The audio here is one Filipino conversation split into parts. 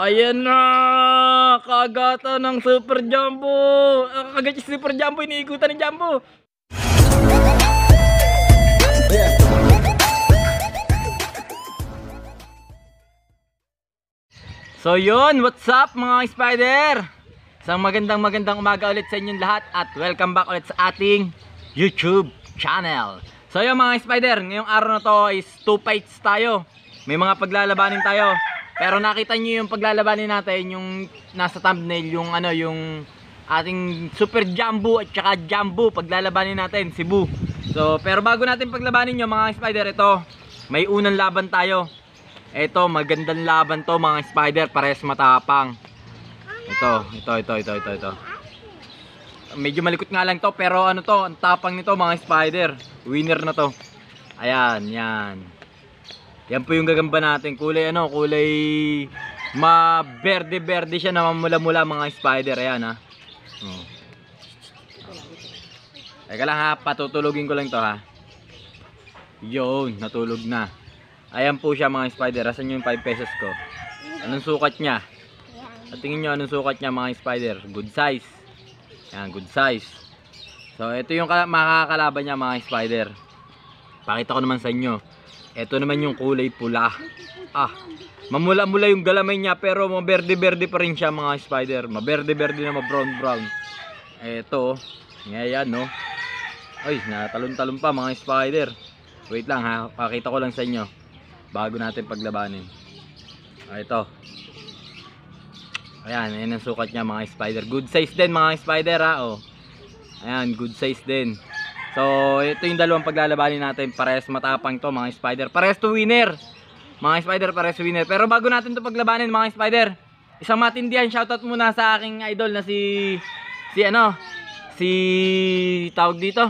Ayan na! Kagata ng Super Jumbo! Kagat yung Super Jumbo, iniikutan ng Jumbo! So yun, what's up mga spider? Isang magandang umaga ulit sa inyong lahat at welcome back ulit sa ating YouTube channel. So yun mga spider, ngayong araw na to is 2 fights tayo. May mga paglalabanin tayo. Pero nakita nyo yung paglalabanin natin, yung nasa thumbnail, yung ano, yung ating Super Jumbo at saka Jumbo paglalabanin natin, CEBU. So pero bago natin paglabanin nyo mga spider, ito may unang laban tayo. Ito, magandang laban to mga spider, pares matapang. Ito. Medyo malikot nga lang to, pero ano to, ang tapang nito mga spider. Winner na to. Ayan, yan. Yan po yung gagamba natin. Kulay ano, kulay ma-berde-berde siya na mamula-mula mga spider. Ayan ha. Oh. Teka lang ha, patutulugin ko lang to ha. Yun, natulog na. Ayan po siya mga spider. Asan yung 5 pesos ko? Anong sukat niya? At tingin nyo anong sukat niya mga spider. Good size. Ayan, good size. So ito yung makakalaban niya mga spider. Pakita ko naman sa inyo. Ito naman yung kulay pula. Mamula-mula yung galamay niya, pero maberde-berde pa rin siya mga spider. Maberde-berde na ma-brown-brown. Ito. Ngayon no. Ay, natalon-talon pa mga spider. Wait lang ha. Pakita ko lang sa inyo bago natin paglabanin. Ito. Ayan, ayan ang sukat niya mga spider. Good size din mga spider ha. Oh. Ayan, good size din. So, ito yung dalawang paglalabanin natin. Pares matapang to mga spider. Pares to winner. Mga spider, pares to winner. Pero bago natin to paglabanin mga spider, isang matindihan shoutout muna sa aking idol na si tawag dito,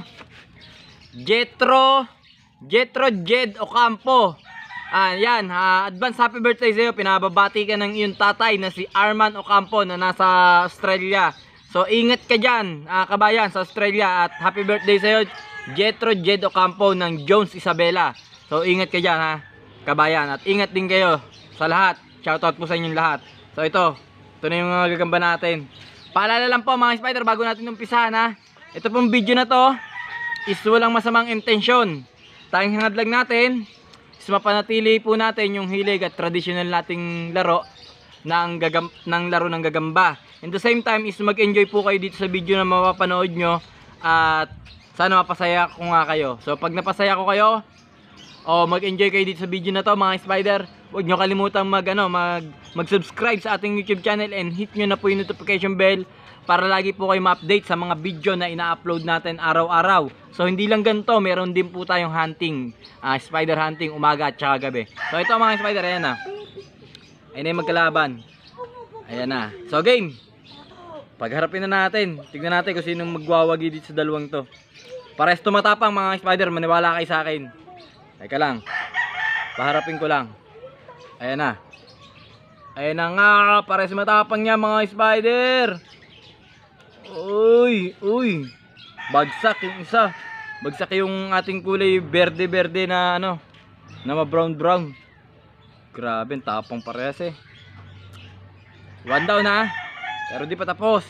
Jetro Jed Ocampo. Yan, advance happy birthday sa iyo. Pinababati ka ng iyong tatay na si Arman Ocampo na nasa Australia. So ingat ka dyan kabayan sa Australia. At happy birthday sa iyo Jetro Jed Ocampo ng Jones Isabela. So ingat ka dyan ha kabayan. At ingat din kayo sa lahat. Shoutout po sa inyong lahat. So ito na yung mga gagamba natin. Paalala lang po mga spider bago natin umpisahan ha. Ito pong video na to is walang masamang intensyon. Tanging hangad lang natin is mapanatili po natin yung hilig at traditional nating laro ng laro ng gagamba. In the same time is mag-enjoy po kayo dito sa video na mapapanood nyo at sana mapasaya ko nga kayo. So pag napasaya ko kayo o mag-enjoy kayo dito sa video na to mga spider, huwag nyo kalimutang mag-subscribe sa ating YouTube channel and hit nyo na po yung notification bell para lagi po kayo ma-update sa mga video na ina-upload natin araw-araw. So hindi lang ganito, meron din po tayong hunting, spider hunting umaga at saka gabi. So ito mga spider, ayan na. Ayan na yung magkalaban. Ayan na. So game. Pagharapin na natin. Tignan natin kung sinong magwawagi dito sa dalawang to. Pares tumatapang mga spider, maniwala kayo sa akin. Teka lang. Paharapin ko lang. Ayan na. Ayan na nga, pares matapang niya mga spider. Uy. Bagsak yung isa. Bagsak yung ating kulay berde-berde na ano, na ma-brown-brown. Grabe, tapang parehas eh. One down ha. Pero di pa tapos.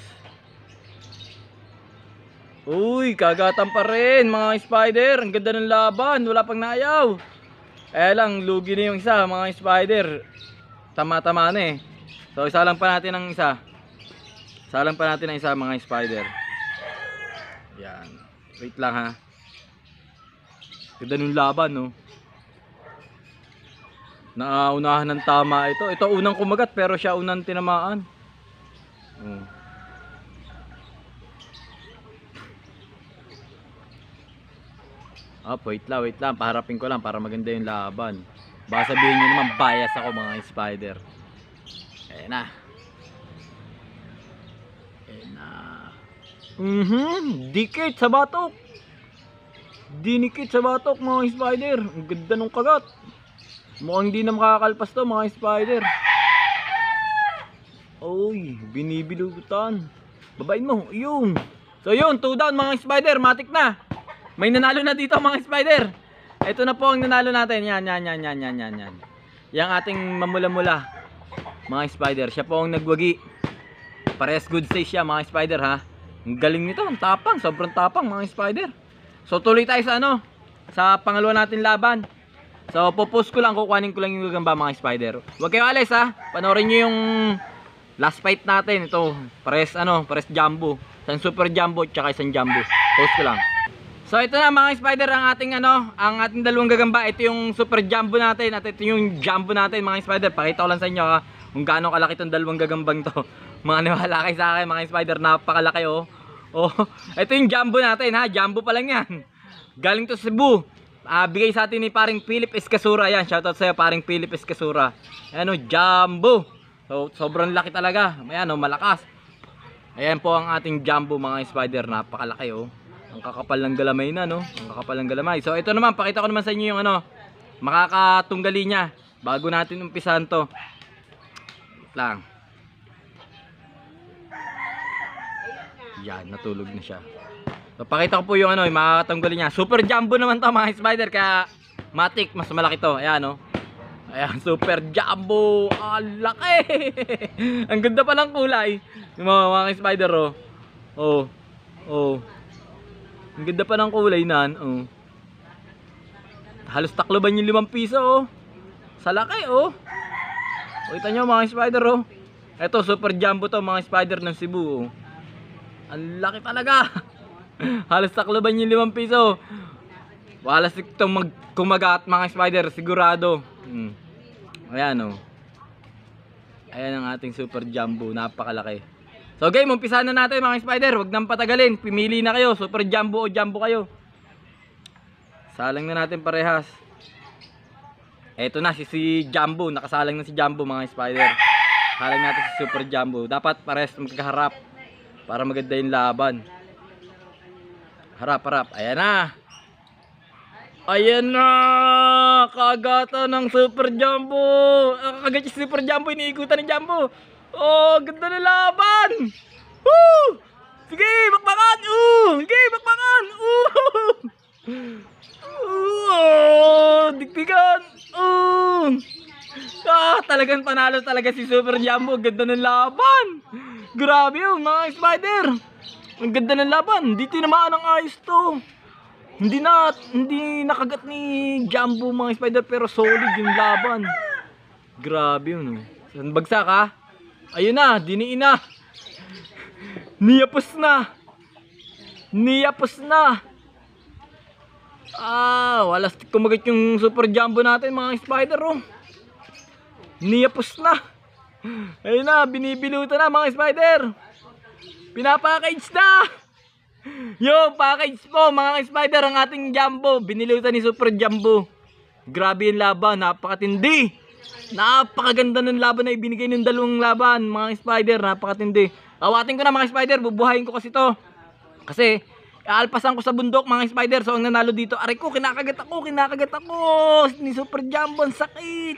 Uy, kagatan pa rin mga spider. Ang ganda ng laban, wala pang naayaw. Lang, lugi na yung isa mga spider. Tama-tama na eh. So isa lang pa natin ang isa. Salang pa natin ang isa mga spider. Yan. Wait lang ha. Ganda nung laban no. Naunahan ng tama ito. Ito unang kumagat pero siya unang tinamaan. Wait lang. Paharapin ko lang para maganda yung laban. Baka sabihin nyo naman bias ako mga spider. Ayan na. Dikit sa batok. Dinikit sa batok mga spider. Ang ganda nung kagat. Mukhang hindi na makakalpas to mga spider. Uy, binibilutan. Babain mo, yun. So yun, 2 down mga spider. Matik na. May nanalo na dito mga spider. Ito na po ang nanalo natin. Yan. Yang ating mamula-mula. mga spider. Siya po ang nagwagi. Parehas good size siya mga spider ha. Ang galing nito, ang tapang, sobrang tapang mga spider. So tuloy tayo sa ano, sa pangalawa natin laban. So popost ko lang, kukuhanin ko lang yung gagamba mga spider. Huwag kayo alis ha, panoorin nyo yung last fight natin. Ito, parehas ano, parehas jumbo. Isang super jumbo tsaka isang jumbo. Post ko lang. So ito na mga spider ang ating ano, ang ating dalawang gagamba. Ito yung super jumbo natin at ito yung jumbo natin mga spider. Pakita ko lang sa inyo ha, kung gaano kalaki itong dalawang gagambang to. Mga niwala kayo sa akin mga spider, napakalaki oh. Oh, ito yung jumbo natin ha, jumbo pa lang yan. Galing to Cebu. Bigay sa atin ni paring Philip Escasura. Yan, shoutout sa iyo paring Philip Escasura. Ayan oh, jumbo. So sobrang laki talaga. Ayan oh, malakas. Ayan po ang ating jumbo mga spider, napakalaki oh. Ang kakapal ng galamay na no. Ang kakapal ng galamay. So ito naman, pakita ko naman sa inyo yung ano, makakatunggali niya bago natin umpisahan to. Lang. Yan, natulog na siya. So pakita ko po yung ano, yung makakatunggali niya. Super jumbo naman to mga spider, kaya matik, mas malaki to. Ayan no. Ayan, super jumbo. Ang laki. Ang ganda pa ng kulay. Yung mga spider oh. Oh. Oh. Ang ganda pa ng kulay nan, oh. Halos takloban yung 5 piso, oh. Sa laki, oh. Kita nyo mga spider, oh. Ito, super jumbo to mga spider ng Cebu, oh. Ang laki talaga. Halos takloban yung 5 piso. Walas itong kumagat mga spider, sigurado. Ayan, oh. Ayan ang ating super jumbo, napakalaki. So game, umpisahan na natin mga spider. Huwag nang patagalin, pimili na kayo, super jumbo o jumbo kayo. Salang na natin parehas. Eto na si jumbo, nakasalang na si jumbo mga spider. Salang natin si super jumbo. Dapat parehas magkaharap para maganda yung laban. Harap, harap, ayan na. Ayan na, kagata ng super jumbo. Kagat si super jumbo, iniikutan ni jumbo. Oh, ganda na laban. Woo! Sige, bakbakan. Sige, bakbakan. Dikdikan. Talagang panalo talaga si Super Jumbo. Ganda ng laban. Grabe yun, mga spider. Ang ganda ng laban. Hindi tinamaan ng ayos to. Hindi nakagat ni Jumbo mga spider, pero solid yung laban. Grabe yun. Bagsak ha. Ayun na, diniin na. Niyapos na. Niyapos na. Walas kumagat yung super jumbo natin mga spider, oh. Niyapos na. Ayun na, binibilutan na mga spider. Pinapackage na. Yo, package po mga spider ang ating jumbo. Binilutan ni super jumbo. Grabe yung laban, napakatindi. Napakaganda ng laban na ibinigay ng dalawang laban mga spider, napakatindi. Awatin ko na mga spider, bubuhayin ko kasi to. Kasi aalpasan ko sa bundok mga spider. So ang nanalo dito, aray ko, kinakagat ako ni super jumbo, ang sakit.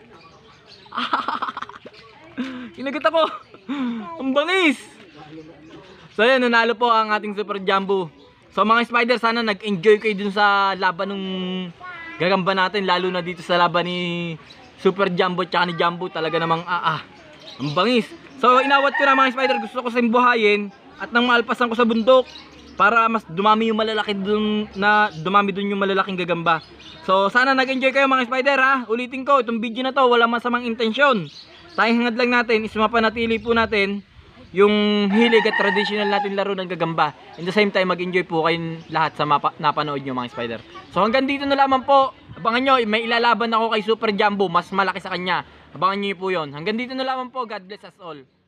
Kinagat ako. Ang bangis. So yan, nanalo po ang ating super jumbo. So mga spider, sana nag-enjoy kayo dun sa laban ng gagamba natin, lalo na dito sa laban ni Super Jumbo tsaka ni Jumbo. Talaga namang ang bangis. So inawat ko na mga spider, gusto ko simbuhayin at nang maalpasan ko sa bundok para mas dumami yung malalaki dun, dumami dun yung malalaking gagamba. So sana nag-enjoy kayo mga spider ha. Ulitin ko, itong video na to wala masamang intensyon. Tayong hangad lang natin is mapanatili po natin yung hilig at traditional natin laro ng gagamba. In the same time, mag-enjoy po kayong lahat sa napanood nyo mga spider. So hanggang dito na lamang po. Abangan nyo, may ilalaban ako kay Super Jumbo. Mas malaki sa kanya. Abangan nyo po yun. Hanggang dito na lamang po. God bless us all.